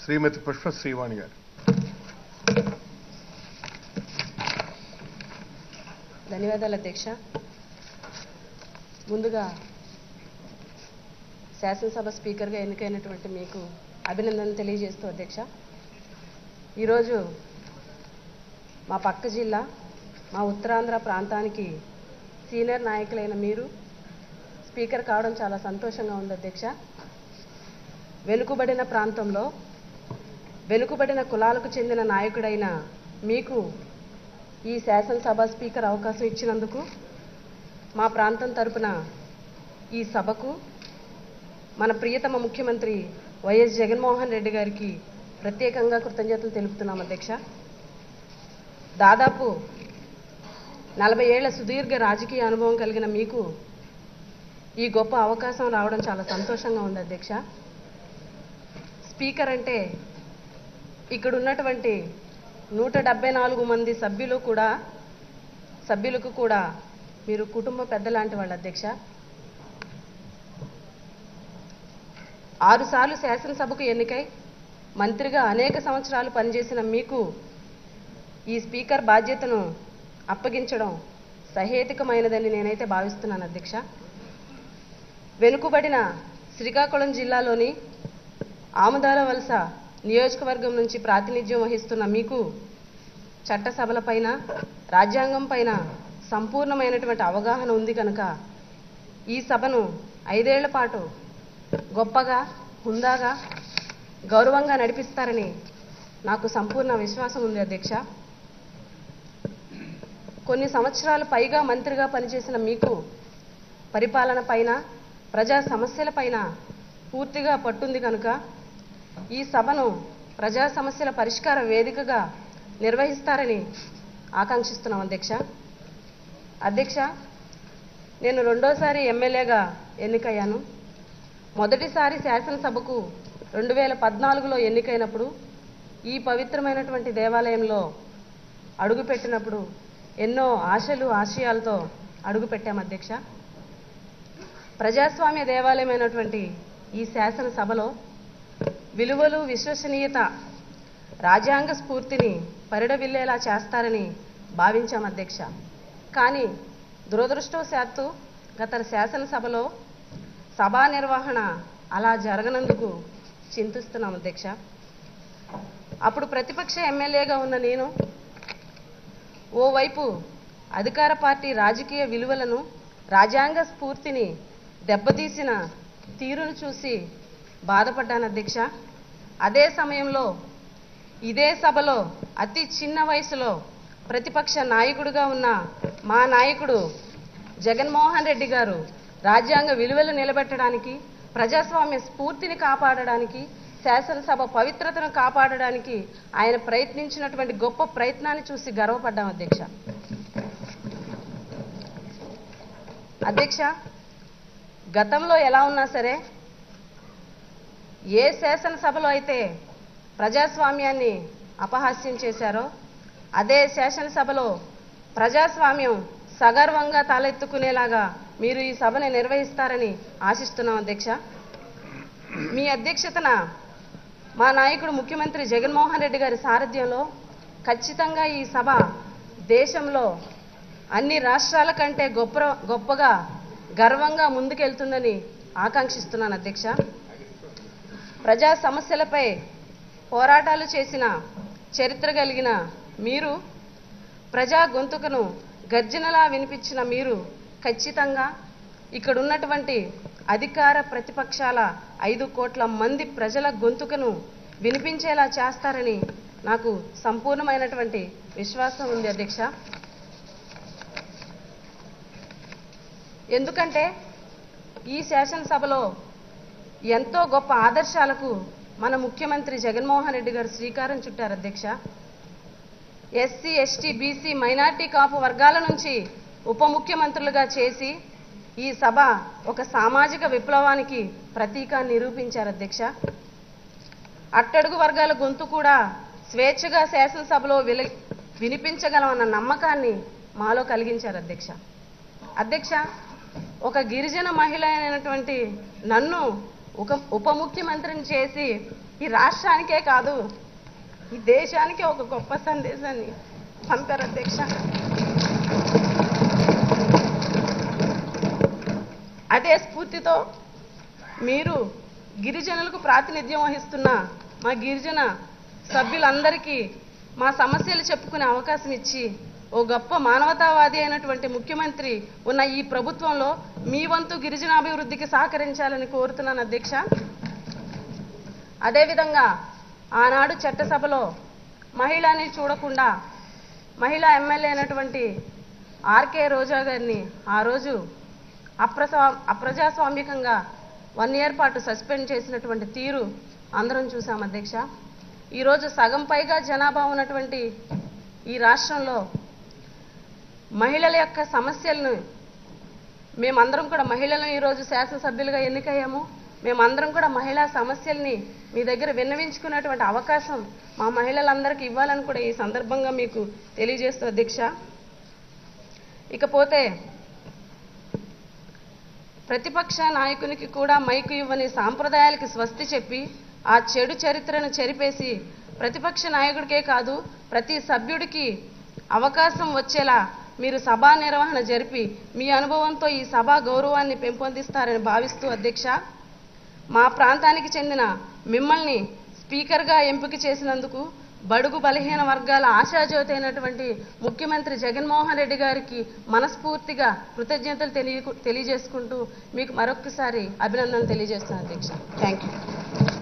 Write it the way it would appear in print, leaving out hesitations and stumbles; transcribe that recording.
శ్రీమతి పుష్ప శ్రీవాణి గారు. ధన్యవాదాలు అధ్యక్ష. ముందుగా శాసనసభ స్పీకర్గా ఎన్నికైనటువంటి మీకు అభినందనలు తెలియజేస్తూ అధ్యక్ష, ఈరోజు మా పక్క జిల్లా మా ఉత్తరాంధ్ర ప్రాంతానికి సీనియర్ నాయకులైన మీరు స్పీకర్ కావడం చాలా సంతోషంగా ఉంది అధ్యక్ష. వెనుకబడిన ప్రాంతంలో వెనుకబడిన కులాలకు చెందిన నాయకుడైన మీకు ఈ శాసనసభ స్పీకర్ అవకాశం ఇచ్చినందుకు మా ప్రాంతం తరపున ఈ సభకు మన ప్రియతమ ముఖ్యమంత్రి వైఎస్ జగన్మోహన్ రెడ్డి గారికి ప్రత్యేకంగా కృతజ్ఞతలు తెలుపుతున్నాం అధ్యక్ష. దాదాపు 40 ఏళ్ల సుదీర్ఘ రాజకీయ అనుభవం కలిగిన మీకు ఈ గొప్ప అవకాశం రావడం చాలా సంతోషంగా ఉంది అధ్యక్ష. స్పీకర్ అంటే ఇక్కడ ఉన్నటువంటి 174 మంది సభ్యులకు కూడా మీరు కుటుంబ పెద్దలాంటి వాళ్ళు అధ్యక్ష. 6 సార్లు శాసనసభకు ఎన్నికై మంత్రిగా అనేక సంవత్సరాలు పనిచేసిన మీకు ఈ స్పీకర్ బాధ్యతను అప్పగించడం సహేతుకమైనదని నేనైతే భావిస్తున్నాను అధ్యక్ష. వెనుకబడిన శ్రీకాకుళం జిల్లాలోని ఆముదాల వలస నియోజకవర్గం నుంచి ప్రాతినిధ్యం వహిస్తున్న మీకు చట్టసభలపైన రాజ్యాంగం పైన సంపూర్ణమైనటువంటి అవగాహన ఉంది కనుక ఈ సభను 5 ఏళ్ల పాటు గొప్పగా హుందాగా గౌరవంగా నడిపిస్తారని నాకు సంపూర్ణ విశ్వాసం ఉంది అధ్యక్ష. కొన్ని సంవత్సరాలు పైగా మంత్రిగా పనిచేసిన మీకు పరిపాలన పైన ప్రజా సమస్యల పైన పూర్తిగా పట్టుంది కనుక ఈ సభను ప్రజా సమస్యల పరిష్కార వేదికగా నిర్వహిస్తారని ఆకాంక్షిస్తున్నాం అధ్యక్ష. అధ్యక్ష, నేను 2వసారి ఎమ్మెల్యేగా ఎన్నికయ్యాను. మొదటిసారి శాసనసభకు 2014లో ఎన్నికైనప్పుడు ఈ పవిత్రమైనటువంటి దేవాలయంలో అడుగుపెట్టినప్పుడు ఎన్నో ఆశలు ఆశయాలతో అడుగుపెట్టాం అధ్యక్ష. ప్రజాస్వామ్య దేవాలయమైనటువంటి ఈ శాసనసభలో విలువలు, విశ్వసనీయత, రాజ్యాంగ స్ఫూర్తిని పరిడవిల్లేలా చేస్తారని భావించాం అధ్యక్ష. కానీ దురదృష్టవశాత్తు గత శాసనసభలో సభా నిర్వహణ అలా జరగనందుకు చింతిస్తున్నాం అధ్యక్ష. అప్పుడు ప్రతిపక్ష ఎమ్మెల్యేగా ఉన్న నేను ఓవైపు అధికార పార్టీ రాజకీయ విలువలను, రాజ్యాంగ స్ఫూర్తిని దెబ్బతీసిన తీరును చూసి బాధపడ్డాను అధ్యక్ష. అదే సమయంలో ఇదే సభలో అతి చిన్న వయసులో ప్రతిపక్ష నాయకుడిగా ఉన్న మా నాయకుడు జగన్మోహన్ రెడ్డి గారు రాజ్యాంగ విలువలు నిలబెట్టడానికి, ప్రజాస్వామ్య స్ఫూర్తిని కాపాడడానికి, శాసనసభ పవిత్రతను కాపాడడానికి ఆయన ప్రయత్నించినటువంటి గొప్ప ప్రయత్నాన్ని చూసి గర్వపడ్డాం అధ్యక్ష. అధ్యక్ష, గతంలో ఎలా ఉన్నా సరే ఏ శాసనసభలో అయితే ప్రజాస్వామ్యాన్ని అపహాస్యం చేశారో అదే శాసనసభలో ప్రజాస్వామ్యం సగర్వంగా తలెత్తుకునేలాగా మీరు ఈ సభని నిర్వహిస్తారని ఆశిస్తున్నాం అధ్యక్ష. మీ అధ్యక్షతన మా నాయకుడు ముఖ్యమంత్రి జగన్మోహన్ రెడ్డి గారి సారథ్యంలో ఖచ్చితంగా ఈ సభ దేశంలో అన్ని రాష్ట్రాల కంటే గొప్పగా గర్వంగా ముందుకెళ్తుందని ఆకాంక్షిస్తున్నాను అధ్యక్ష. ప్రజా సమస్యలపై పోరాటాలు చేసిన చరిత్ర కలిగిన మీరు, ప్రజా గొంతుకను గర్జనలా వినిపించిన మీరు ఖచ్చితంగా ఇక్కడ ఉన్నటువంటి అధికార ప్రతిపక్షాల 5 కోట్ల మంది ప్రజల గొంతుకను వినిపించేలా చేస్తారని నాకు సంపూర్ణమైనటువంటి విశ్వాసం ఉంది అధ్యక్ష. ఎందుకంటే ఈ శాసనసభలో ఎంతో గొప్ప ఆదర్శాలకు మన ముఖ్యమంత్రి జగన్మోహన్ రెడ్డి గారు శ్రీకారం చుట్టారు అధ్యక్ష. SC, ST, BC, minority, Kapu వర్గాల నుంచి ఉప ముఖ్యమంత్రులుగా చేసి ఈ సభ ఒక సామాజిక విప్లవానికి ప్రతీక నిరూపించారు అధ్యక్ష. అట్టడుగు వర్గాల గొంతు కూడా స్వేచ్ఛగా శాసనసభలో వినిపించగలమన్న నమ్మకాన్ని మాలో కలిగించారు అధ్యక్ష. అధ్యక్ష, ఒక గిరిజన మహిళ అయినటువంటి నన్ను ఉప ముఖ్యమంత్రిని చేసి ఈ రాష్ట్రానికే కాదు ఈ దేశానికే ఒక గొప్ప సందేశాన్ని పంపారు అధ్యక్ష. అదే స్ఫూర్తితో మీరు గిరిజనులకు ప్రాతినిధ్యం వహిస్తున్న మా గిరిజన సభ్యులందరికీ మా సమస్యలు చెప్పుకునే అవకాశం ఇచ్చి ఓ గొప్ప మానవతావాది అయినటువంటి ముఖ్యమంత్రి ఉన్న ఈ ప్రభుత్వంలో మీ వంతు గిరిజనాభివృద్ధికి సహకరించాలని కోరుతున్నాను అధ్యక్ష. అదేవిధంగా ఆనాడు చట్టసభలో మహిళని చూడకుండా మహిళా ఎమ్మెల్యే అయినటువంటి ఆర్కే రోజా గారిని ఆ రోజు అప్రజాస్వామికంగా 1 year పాటు సస్పెండ్ చేసినటువంటి తీరు అందరం చూసాం అధ్యక్ష. ఈరోజు సగం పైగా జనాభా ఉన్నటువంటి ఈ రాష్ట్రంలో మహిళల యొక్క సమస్యలను మేమందరం కూడా మహిళలను ఈరోజు శాసనసభ్యులుగా ఎన్నికయ్యాము. మేమందరం కూడా మహిళా సమస్యల్ని మీ దగ్గర విన్నవించుకునేటువంటి అవకాశం మా మహిళలందరికీ ఇవ్వాలని కూడా ఈ సందర్భంగా మీకు తెలియజేస్తూ అధ్యక్ష. ఇకపోతే ప్రతిపక్ష నాయకునికి కూడా మైకు ఇవ్వని సాంప్రదాయాలకి స్వస్తి చెప్పి ఆ చెడు చరిత్రను చెరిపేసి ప్రతిపక్ష నాయకుడికే కాదు ప్రతి సభ్యుడికి అవకాశం వచ్చేలా మీరు సభా నిర్వహణ జరిపి మీ అనుభవంతో ఈ సభా గౌరవాన్ని పెంపొందిస్తారని భావిస్తూ అధ్యక్ష, మా ప్రాంతానికి చెందిన మిమ్మల్ని స్పీకర్గా ఎంపిక చేసినందుకు బడుగు బలహీన వర్గాల ఆశాజ్యోతి అయినటువంటి ముఖ్యమంత్రి జగన్మోహన్ రెడ్డి గారికి మనస్ఫూర్తిగా కృతజ్ఞతలు తెలియజేసుకుంటూ మీకు మరొకసారి అభినందనలు తెలియజేస్తున్నాను అధ్యక్ష. Thank you.